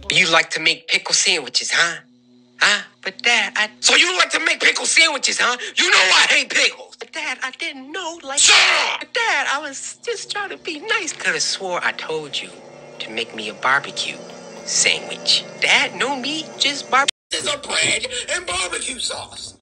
You like to make pickle sandwiches, huh? Huh? But Dad, So you like to make pickle sandwiches, huh? You know I hate pickles. But Dad, I didn't know, like... Shut up! But Dad, I was just trying to be nice. Could have swore I told you to make me a barbecue sandwich. Dad, no meat, just barbecue. There's a bread and barbecue sauce.